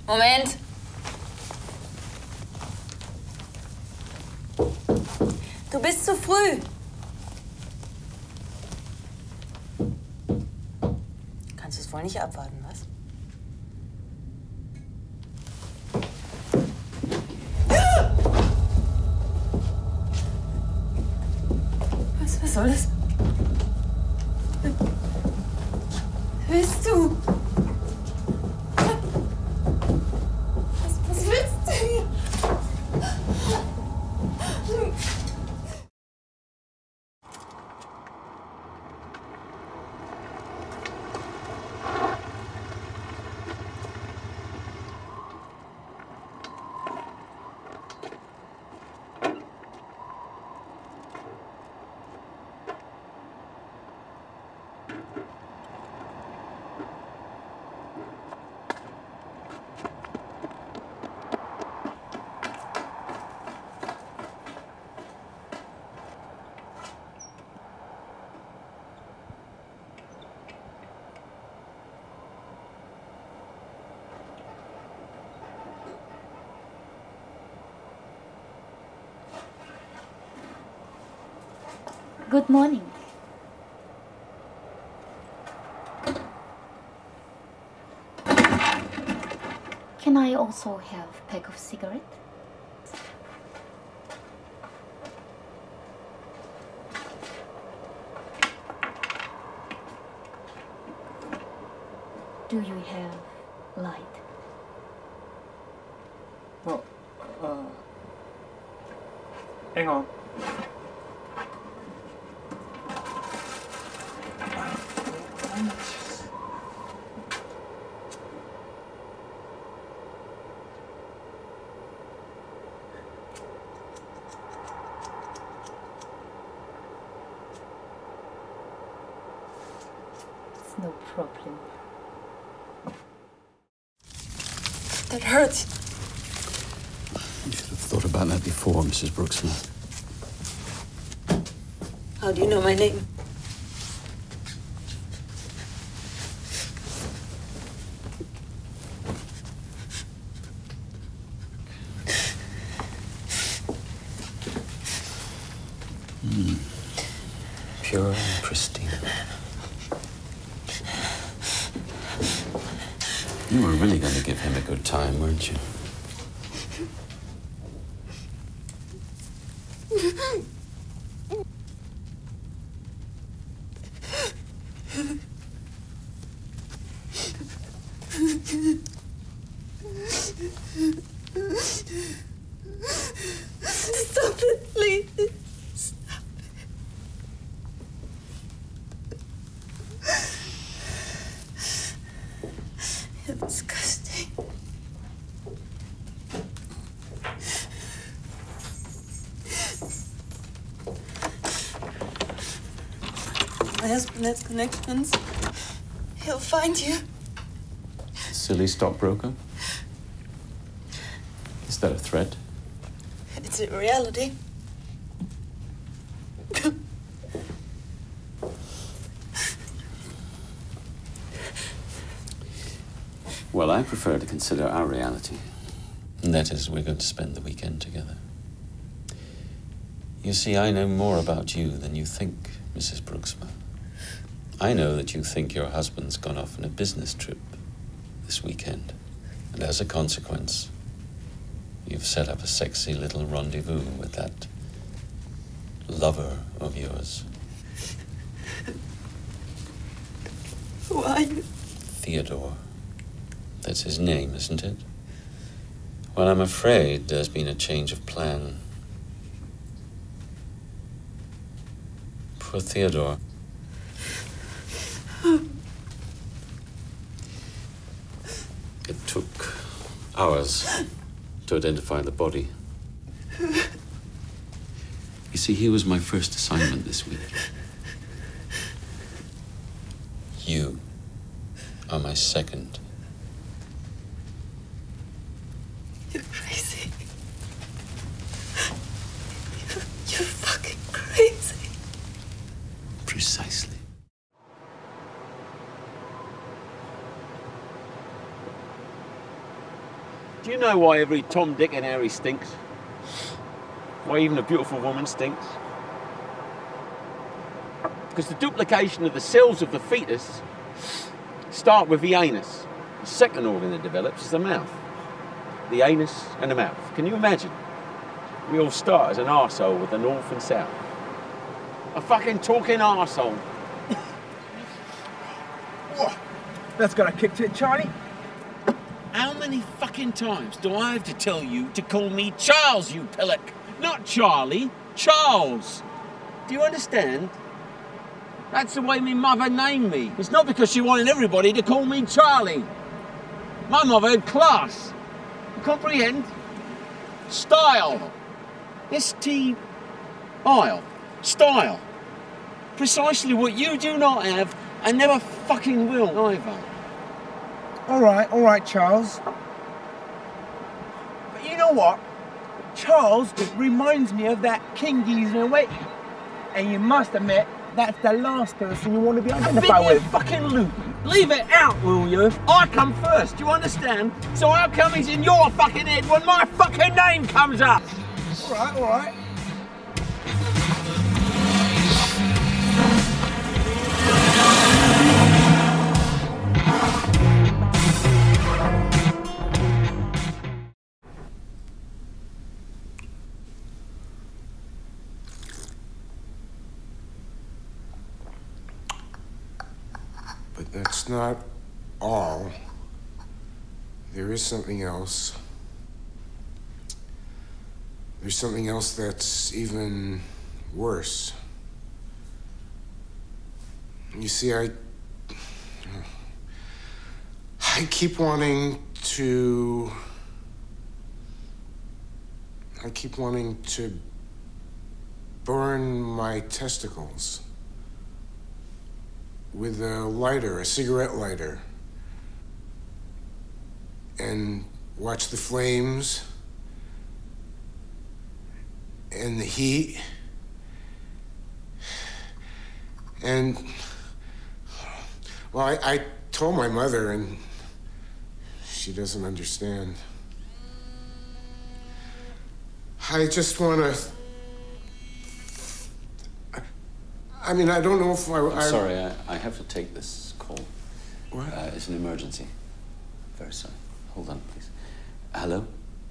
Moment. Du bist zu früh. Kannst du es wohl nicht abwarten, was? Was soll das? Wer bist du? Was willst du hier? Good morning. Can I also have a pack of cigarettes? Do you have light? Well, hang on. No problem. That hurts. You should have thought about that before, Mrs. Brooksman. How do you know my name? Pure and pristine. You were really going to give him a good time, weren't you? Stop it, please. Stop it. You're disgusting. My husband has connections. He'll find you. Silly stockbroker? Is that a threat? It's a reality. Well, I prefer to consider our reality. And that is, we're going to spend the weekend together. You see, I know more about you than you think, Mrs. Brooksman. I know that you think your husband's gone off on a business trip this weekend. And as a consequence, you've set up a sexy little rendezvous with that lover of yours. Who are you? Theodore. That's his name, isn't it? Well, I'm afraid there's been a change of plan. Poor Theodore. It took hours to identify the body. You see, he was my first assignment this week. You are my second. You're crazy. You're fucking crazy. Precisely. Do you know why every Tom, Dick and Harry stinks? Why even a beautiful woman stinks? Because the duplication of the cells of the fetus start with the anus. The second organ that develops is the mouth. The anus and the mouth. Can you imagine? We all start as an arsehole with the north and south. A fucking talking arsehole. That's got a kick to it, Charlie. How many fucking times do I have to tell you to call me Charles, you pillock? Not Charlie, Charles. Do you understand? That's the way my mother named me. It's not because she wanted everybody to call me Charlie. My mother had class. You comprehend? Style. S-T-I-L. Style. Precisely what you do not have and never fucking will either. All right, Charles. But you know what? Charles reminds me of that king geezer waiting. And you must admit, that's the last person you want to be identified with. Fucking loop. Leave it out, will you? I come first, you understand? So how come he's in your fucking head when my fucking name comes up? All right. But that's not all. There is something else. There's something else that's even worse. You see, I keep wanting to burn my testicles with a lighter, a cigarette lighter, and watch the flames and the heat. And, well, I told my mother, and she doesn't understand. I just want to... I mean, I don't know if I'm sorry, I have to take this call. What? It's an emergency. Very sorry. Hold on, please. Hello?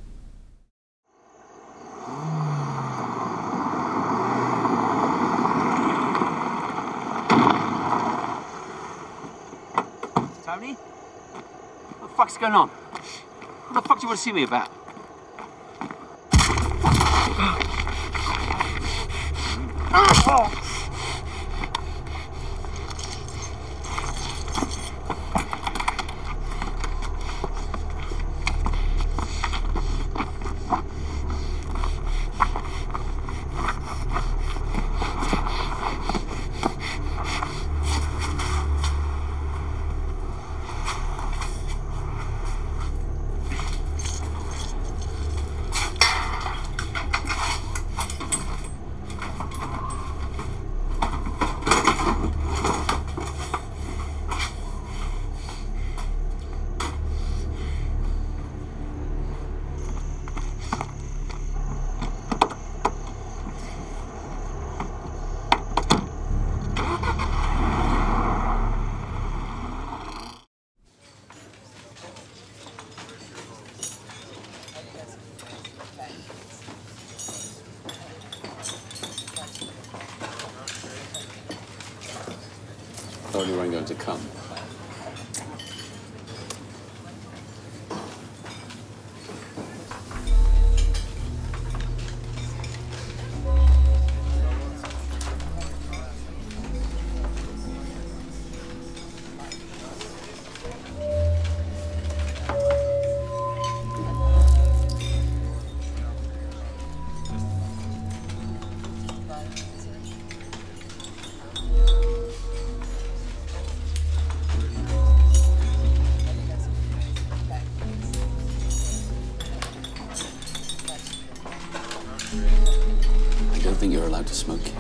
Tony? What the fuck's going on? What the fuck do you want to see me about? Oh. Thought you weren't going to come. I don't think you're allowed to smoke here.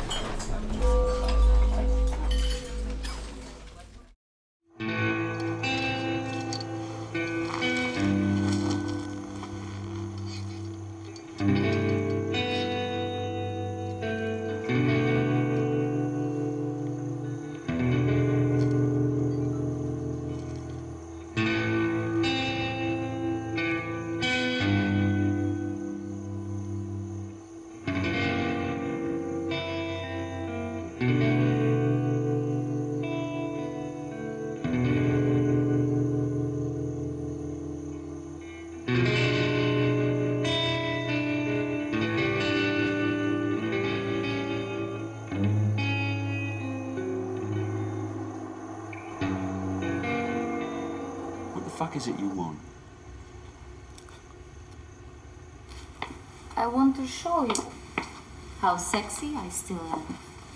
fuck is it you want? I want to show you how sexy I still am.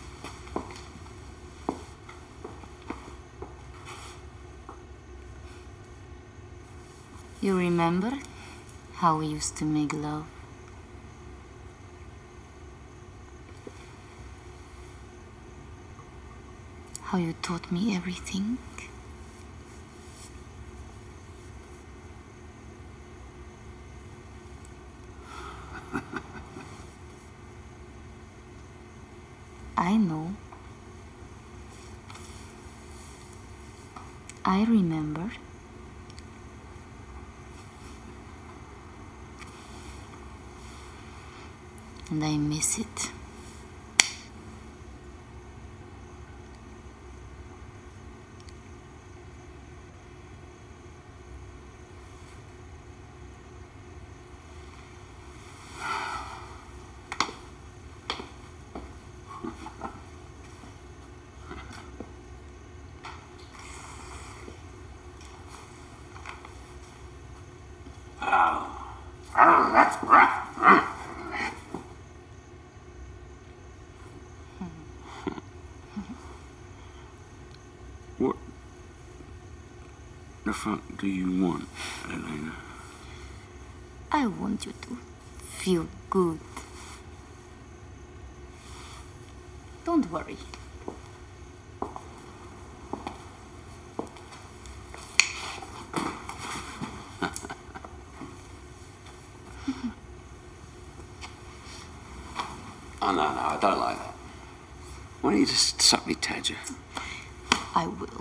You remember how we used to make love? How you taught me everything? I know. I remember. And I miss it. What the fuck do you want, Elena? I want you to feel good. Don't worry. Oh, no, I don't like that. Why don't you just suck me, Tadger? I will.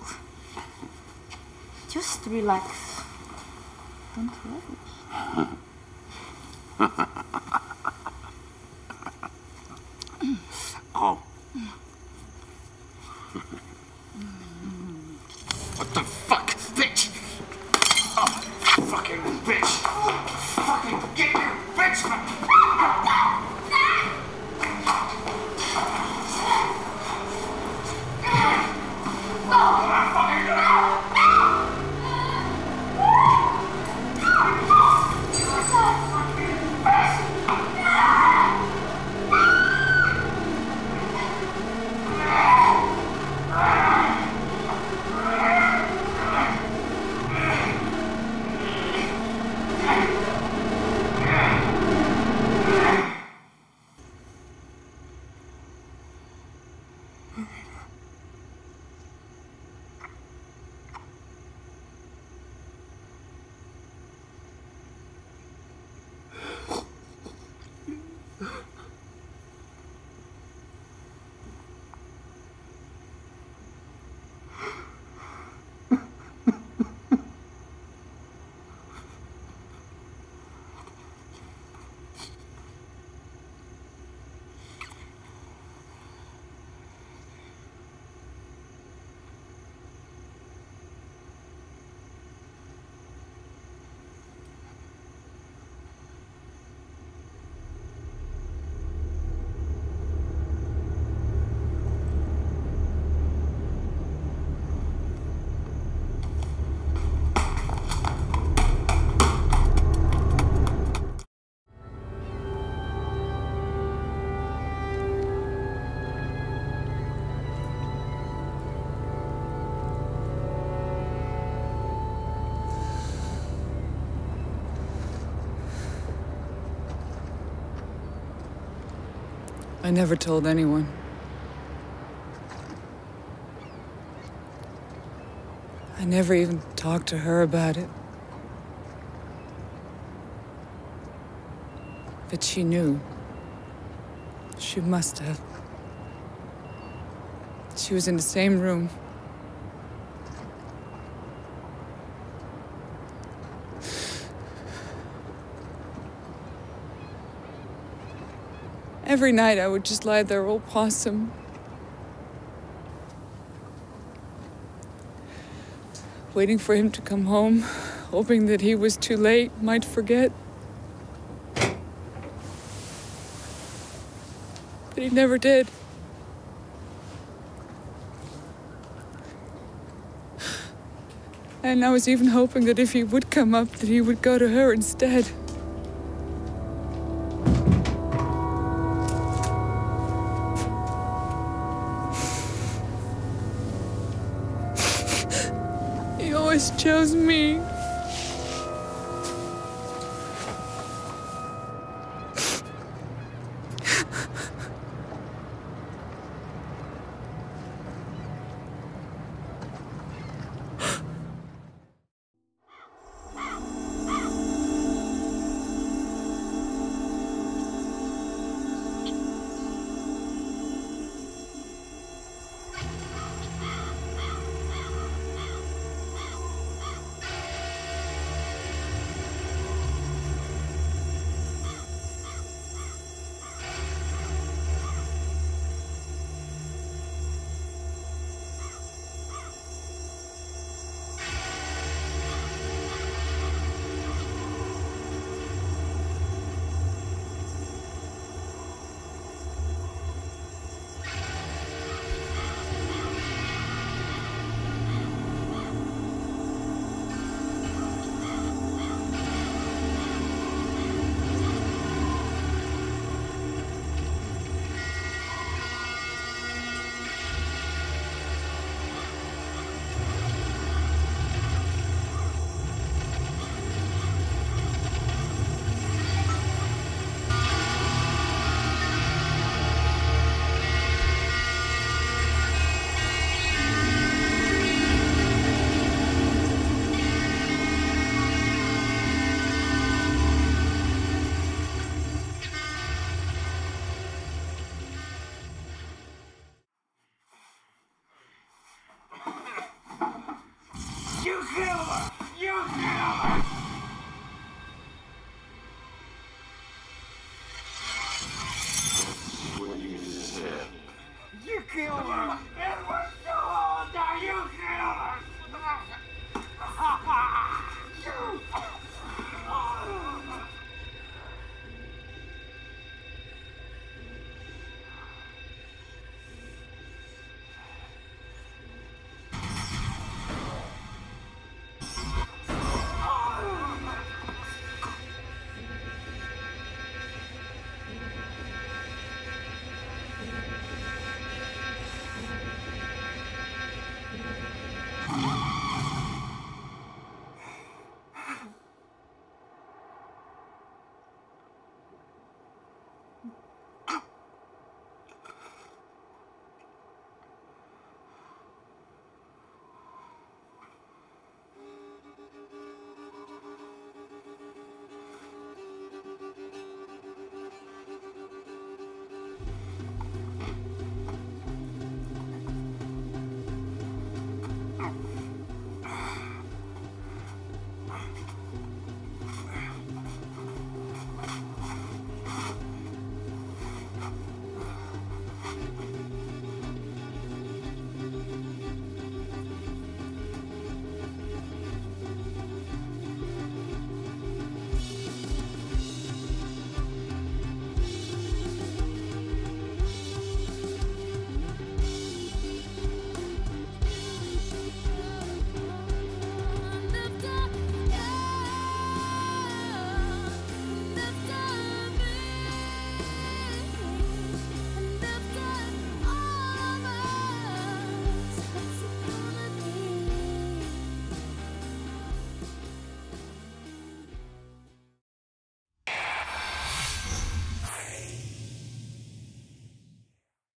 Just relax. Don't worry. Oh. What the fuck, bitch? Oh, fucking bitch. Fucking get you, bitch. I never told anyone. I never even talked to her about it. But she knew. She must have. She was in the same room. Every night I would just lie there all possum. Waiting for him to come home, hoping that he was too late, might forget. But he never did. And I was even hoping that if he would come up, that he would go to her instead. He always chose me.